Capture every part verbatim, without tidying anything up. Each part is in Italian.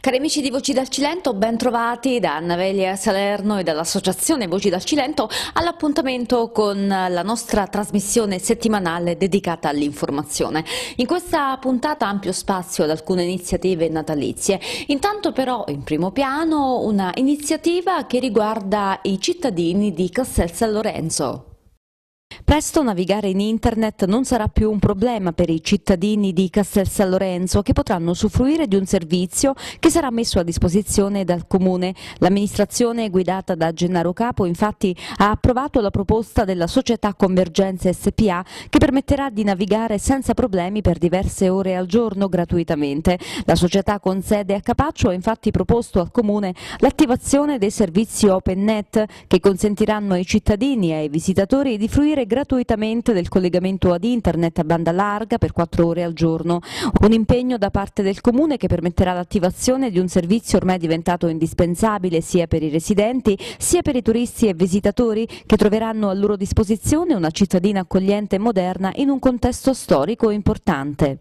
Cari amici di Voci dal Cilento, ben trovati da Anna Velia Salerno e dall'Associazione Voci dal Cilento all'appuntamento con la nostra trasmissione settimanale dedicata all'informazione. In questa puntata ampio spazio ad alcune iniziative natalizie. Intanto però in primo piano una iniziativa che riguarda i cittadini di Castel San Lorenzo. Presto navigare in internet non sarà più un problema per i cittadini di Castel San Lorenzo, che potranno usufruire di un servizio che sarà messo a disposizione dal Comune. L'amministrazione guidata da Gennaro Capo infatti ha approvato la proposta della società Convergenza S P A che permetterà di navigare senza problemi per diverse ore al giorno gratuitamente. La società con sede a Capaccio ha infatti proposto al Comune l'attivazione dei servizi OpenNet che consentiranno ai cittadini e ai visitatori di fruire gratuitamente del collegamento ad internet a banda larga per quattro ore al giorno. Un impegno da parte del Comune che permetterà l'attivazione di un servizio ormai diventato indispensabile sia per i residenti sia per i turisti e visitatori che troveranno a loro disposizione una cittadina accogliente e moderna in un contesto storico importante.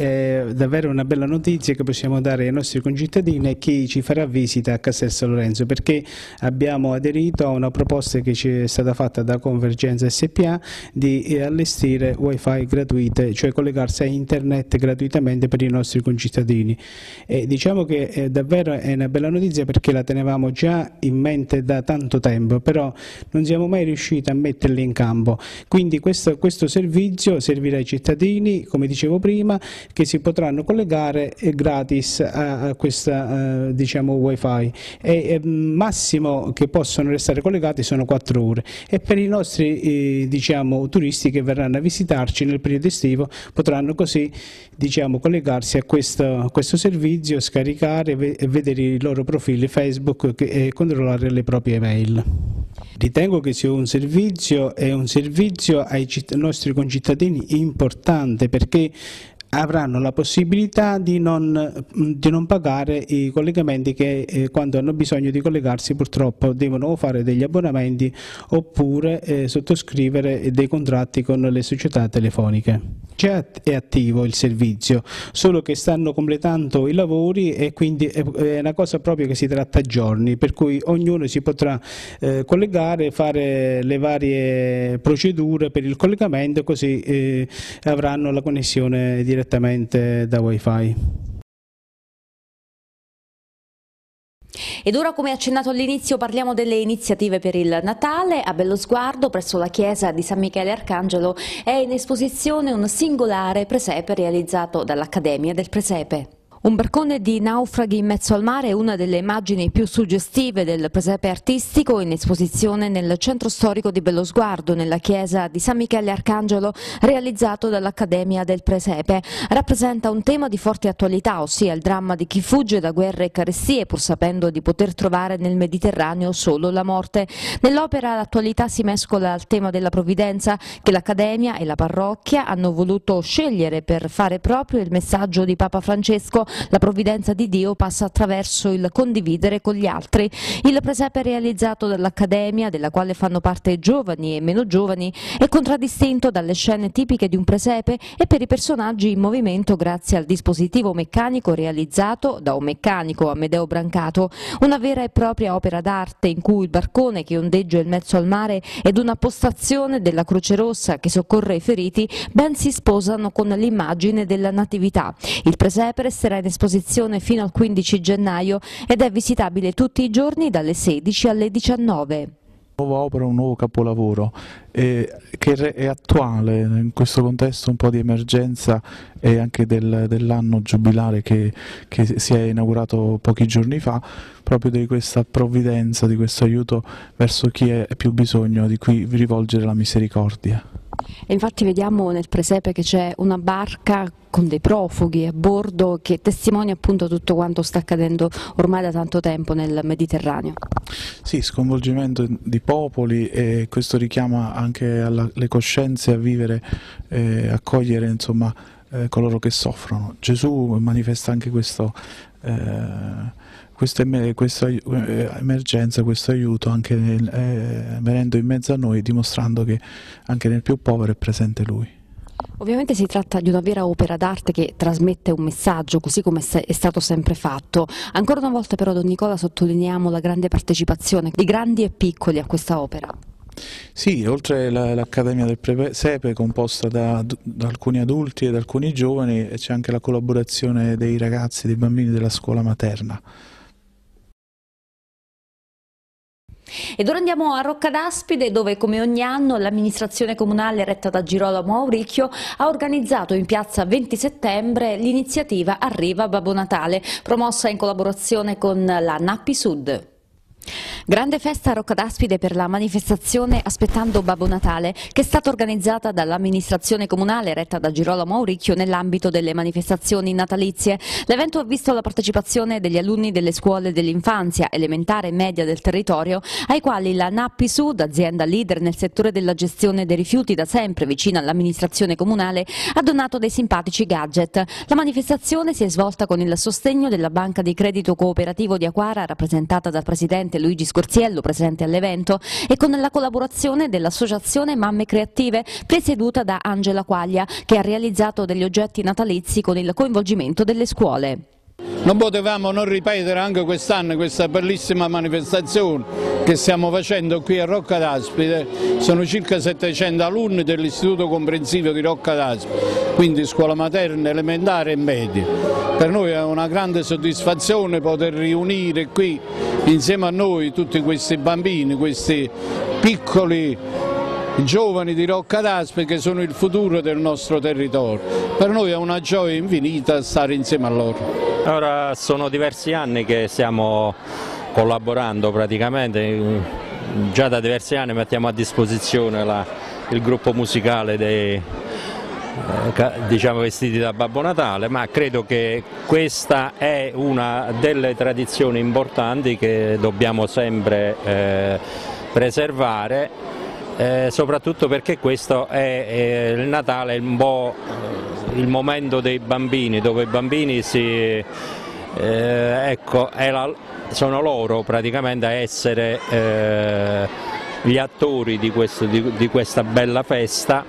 È davvero una bella notizia che possiamo dare ai nostri concittadini e chi ci farà visita a Castel San Lorenzo, perché abbiamo aderito a una proposta che ci è stata fatta da Convergenza S P A di allestire wifi gratuite, cioè collegarsi a internet gratuitamente per i nostri concittadini. E diciamo che è davvero è una bella notizia perché la tenevamo già in mente da tanto tempo, però non siamo mai riusciti a metterla in campo. Quindi questo, questo servizio servirà ai cittadini, come dicevo prima, che si potranno collegare gratis a, a questa uh, diciamo wifi e eh, massimo che possono restare collegati sono quattro ore e per i nostri eh, diciamo turisti che verranno a visitarci nel periodo estivo potranno così diciamo collegarsi a questo, a questo servizio, scaricare e vedere i loro profili Facebook e controllare le proprie email. Ritengo che sia un servizio e un servizio ai nostri concittadini importante perché avranno la possibilità di non, di non pagare i collegamenti che eh, quando hanno bisogno di collegarsi purtroppo devono fare degli abbonamenti oppure eh, sottoscrivere dei contratti con le società telefoniche. Già è attivo il servizio, solo che stanno completando i lavori e quindi è una cosa proprio che si tratta a giorni, per cui ognuno si potrà eh, collegare, fare le varie procedure per il collegamento, così eh, avranno la connessione direttamente da wifi. Ed ora, come accennato all'inizio, parliamo delle iniziative per il Natale. A Bellosguardo, presso la chiesa di San Michele Arcangelo, è in esposizione un singolare presepe realizzato dall'Accademia del Presepe. Un barcone di naufraghi in mezzo al mare è una delle immagini più suggestive del presepe artistico in esposizione nel centro storico di Bellosguardo, nella chiesa di San Michele Arcangelo, realizzato dall'Accademia del Presepe. Rappresenta un tema di forte attualità, ossia il dramma di chi fugge da guerre e carestie pur sapendo di poter trovare nel Mediterraneo solo la morte. Nell'opera l'attualità si mescola al tema della provvidenza che l'Accademia e la parrocchia hanno voluto scegliere per fare proprio il messaggio di Papa Francesco. La provvidenza di Dio passa attraverso il condividere con gli altri. Il presepe realizzato dall'Accademia, della quale fanno parte giovani e meno giovani, è contraddistinto dalle scene tipiche di un presepe e per i personaggi in movimento grazie al dispositivo meccanico realizzato da un meccanico, Amedeo Brancato. Una vera e propria opera d'arte in cui il barcone che ondeggia in mezzo al mare ed una postazione della Croce Rossa che soccorre i feriti ben si sposano con l'immagine della Natività. Il presepe resterà in esposizione fino al quindici gennaio ed è visitabile tutti i giorni dalle sedici alle diciannove. Nuova opera, un nuovo capolavoro eh, che è attuale in questo contesto un po' di emergenza e anche del, dell'anno giubilare che, che si è inaugurato pochi giorni fa, proprio di questa provvidenza, di questo aiuto verso chi ha più bisogno, di cui rivolgere la misericordia. E infatti vediamo nel presepe che c'è una barca con dei profughi a bordo che testimonia appunto tutto quanto sta accadendo ormai da tanto tempo nel Mediterraneo. Sì, sconvolgimento di popoli e questo richiama anche alle coscienze a vivere, eh, accogliere insomma eh, coloro che soffrono. Gesù manifesta anche questo eh, questa, questa emergenza, questo aiuto anche nel, eh, venendo in mezzo a noi, dimostrando che anche nel più povero è presente Lui. Ovviamente si tratta di una vera opera d'arte che trasmette un messaggio, così come è stato sempre fatto. Ancora una volta però, Don Nicola, sottolineiamo la grande partecipazione di grandi e piccoli a questa opera. Sì, oltre l'Accademia del Presepe, composta da, da alcuni adulti e da alcuni giovani, c'è anche la collaborazione dei ragazzi, dei bambini della scuola materna. Ed ora andiamo a Roccadaspide, dove come ogni anno l'amministrazione comunale retta da Girolamo Auricchio ha organizzato in piazza venti settembre l'iniziativa Arriva Babbo Natale, promossa in collaborazione con la Nappi Sud. Grande festa a Roccadaspide per la manifestazione Aspettando Babbo Natale, che è stata organizzata dall'amministrazione comunale retta da Girolamo Auricchio nell'ambito delle manifestazioni natalizie. L'evento ha visto la partecipazione degli alunni delle scuole dell'infanzia, elementare e media del territorio, ai quali la Nappi Sud, azienda leader nel settore della gestione dei rifiuti da sempre vicina all'amministrazione comunale, ha donato dei simpatici gadget. La manifestazione si è svolta con il sostegno della Banca di Credito Cooperativo di Aquara, rappresentata dal presidente Luigi Scorziello, presente all'evento, e con la collaborazione dell'associazione Mamme Creative, presieduta da Angela Quaglia, che ha realizzato degli oggetti natalizi con il coinvolgimento delle scuole. Non potevamo non ripetere anche quest'anno questa bellissima manifestazione che stiamo facendo qui a Roccadaspide. Sono circa settecento alunni dell'Istituto Comprensivo di Roccadaspide, quindi scuola materna, elementare e media. Per noi è una grande soddisfazione poter riunire qui insieme a noi tutti questi bambini, questi piccoli giovani di Roccadaspide che sono il futuro del nostro territorio. Per noi è una gioia infinita stare insieme a loro. Ora sono diversi anni che stiamo collaborando praticamente, già da diversi anni mettiamo a disposizione la, il gruppo musicale dei eh, diciamo vestiti da Babbo Natale, ma credo che questa è una delle tradizioni importanti che dobbiamo sempre eh, preservare, eh, soprattutto perché questo è eh, il Natale, è un po' il momento dei bambini, dove i bambini si, eh, ecco, è la, sono loro praticamente a essere eh, gli attori di, questo, di, di questa bella festa,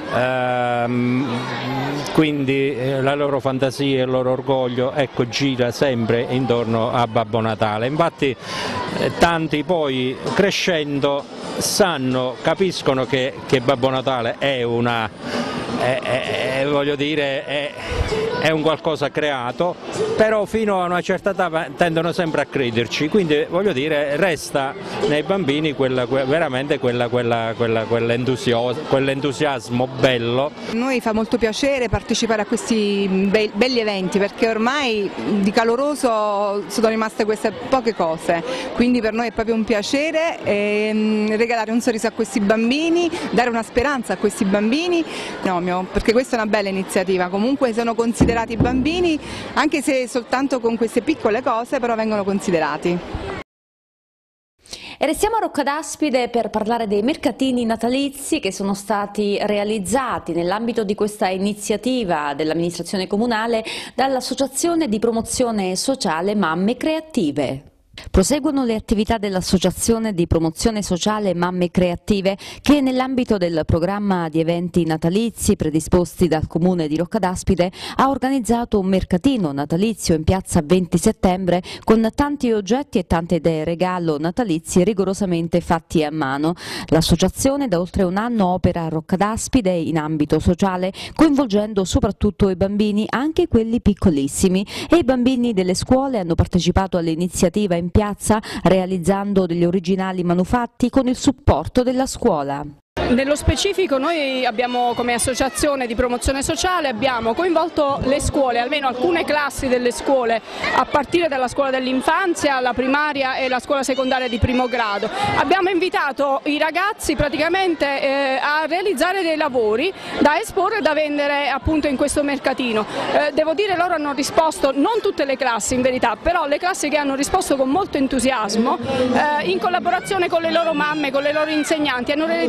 ehm, quindi eh, la loro fantasia e il loro orgoglio, ecco, gira sempre intorno a Babbo Natale. Infatti eh, tanti poi crescendo sanno, capiscono che, che Babbo Natale è una È, è, voglio dire, è, è un qualcosa creato, però fino a una certa età tendono sempre a crederci, quindi voglio dire resta nei bambini quella, veramente quella, quella, quella, quell'entusiasmo bello. A noi fa molto piacere partecipare a questi be belli eventi, perché ormai di caloroso sono rimaste queste poche cose, quindi per noi è proprio un piacere ehm, regalare un sorriso a questi bambini, dare una speranza a questi bambini. No, perché questa è una bella iniziativa, comunque sono considerati bambini, anche se soltanto con queste piccole cose, però vengono considerati. E restiamo a Roccadaspide per parlare dei mercatini natalizi che sono stati realizzati nell'ambito di questa iniziativa dell'amministrazione comunale dall'Associazione di Promozione Sociale Mamme Creative. Proseguono le attività dell'Associazione di Promozione Sociale Mamme Creative, che nell'ambito del programma di eventi natalizi predisposti dal Comune di Roccadaspide ha organizzato un mercatino natalizio in piazza venti settembre con tanti oggetti e tante idee regalo natalizie rigorosamente fatti a mano. L'associazione da oltre un anno opera a Roccadaspide in ambito sociale, coinvolgendo soprattutto i bambini, anche quelli piccolissimi, e i bambini delle scuole hanno partecipato all'iniziativa in piazza realizzando degli originali manufatti con il supporto della scuola. Nello specifico noi abbiamo, come associazione di promozione sociale, abbiamo coinvolto le scuole, almeno alcune classi delle scuole, a partire dalla scuola dell'infanzia, la primaria e la scuola secondaria di primo grado. Abbiamo invitato i ragazzi praticamente eh, a realizzare dei lavori da esporre e da vendere appunto in questo mercatino. Eh, devo dire, loro hanno risposto, non tutte le classi in verità, però le classi che hanno risposto con molto entusiasmo, eh, in collaborazione con le loro mamme, con le loro insegnanti, hanno realizzato delle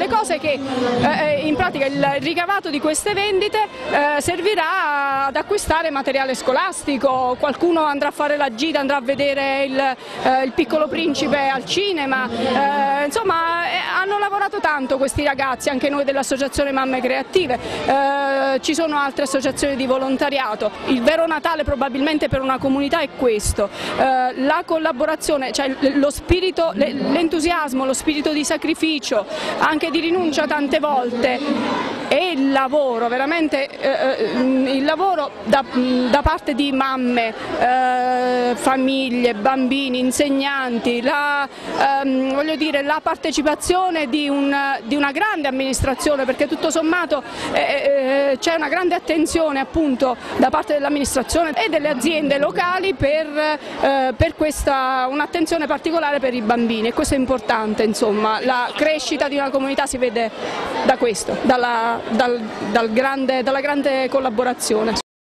cose che eh, in pratica il ricavato di queste vendite eh, servirà ad acquistare materiale scolastico, qualcuno andrà a fare la gita, andrà a vedere il, eh, il Piccolo Principe al cinema, eh, insomma eh, hanno lavorato tanto questi ragazzi, anche noi dell'Associazione Mamme Creative, eh, ci sono altre associazioni di volontariato. Il vero Natale probabilmente per una comunità è questo, eh, la collaborazione, cioè lo spirito, l'entusiasmo, lo spirito di sacrificio, anche di rinuncia tante volte, e il lavoro, veramente eh, il lavoro da, da parte di mamme, eh, famiglie, bambini, insegnanti, la, ehm, voglio dire, la partecipazione di, un, di una grande amministrazione, perché tutto sommato eh, eh, c'è una grande attenzione appunto da parte dell'amministrazione e delle aziende locali per, eh, per questa un'attenzione particolare per i bambini, e questo è importante, insomma, la crescita di una comunità si vede da questo, dalla Dal, dal grande, dalla grande collaborazione.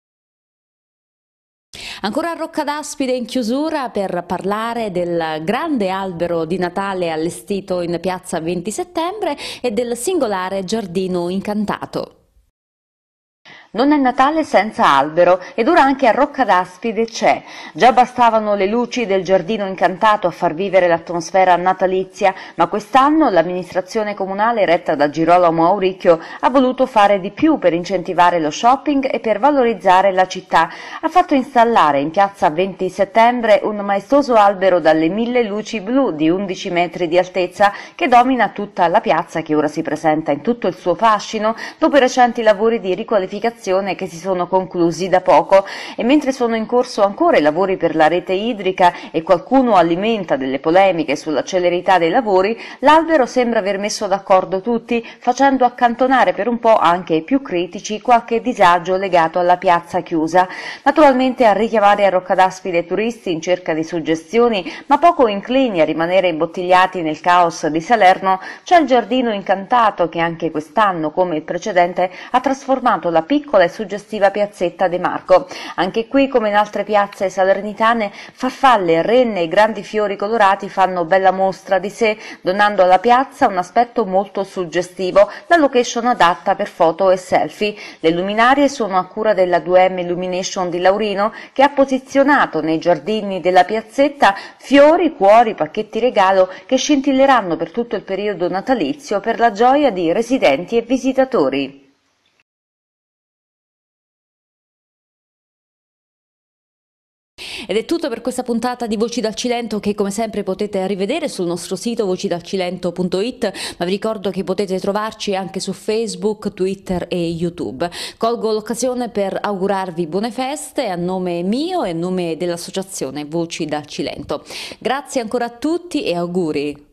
Ancora a Rocca d'Aspide in chiusura per parlare del grande albero di Natale allestito in piazza venti settembre e del singolare giardino incantato. Non è Natale senza albero, ed ora anche a Rocca d'Aspide c'è. Già bastavano le luci del giardino incantato a far vivere l'atmosfera natalizia, ma quest'anno l'amministrazione comunale retta da Girolamo Auricchio ha voluto fare di più per incentivare lo shopping e per valorizzare la città. Ha fatto installare in piazza venti settembre un maestoso albero dalle mille luci blu di undici metri di altezza che domina tutta la piazza, che ora si presenta in tutto il suo fascino dopo i recenti lavori di riqualificazione che si sono conclusi da poco. E mentre sono in corso ancora i lavori per la rete idrica e qualcuno alimenta delle polemiche sulla celerità dei lavori, l'albero sembra aver messo d'accordo tutti, facendo accantonare per un po' anche i più critici qualche disagio legato alla piazza chiusa. Naturalmente a richiamare a Rocca d'Aspide turisti in cerca di suggestioni, ma poco inclini a rimanere imbottigliati nel caos di Salerno, c'è il giardino incantato che anche quest'anno, come il precedente, ha trasformato la piccola e suggestiva piazzetta De Marco. Anche qui, come in altre piazze salernitane, farfalle, renne e grandi fiori colorati fanno bella mostra di sé, donando alla piazza un aspetto molto suggestivo, la location adatta per foto e selfie. Le luminarie sono a cura della due M Illumination di Laurino, che ha posizionato nei giardini della piazzetta fiori, cuori, pacchetti regalo che scintilleranno per tutto il periodo natalizio per la gioia di residenti e visitatori. Ed è tutto per questa puntata di Voci dal Cilento, che come sempre potete rivedere sul nostro sito voci dal cilento punto it, ma vi ricordo che potete trovarci anche su Facebook, Twitter e YouTube. Colgo l'occasione per augurarvi buone feste a nome mio e a nome dell'associazione Voci dal Cilento. Grazie ancora a tutti e auguri!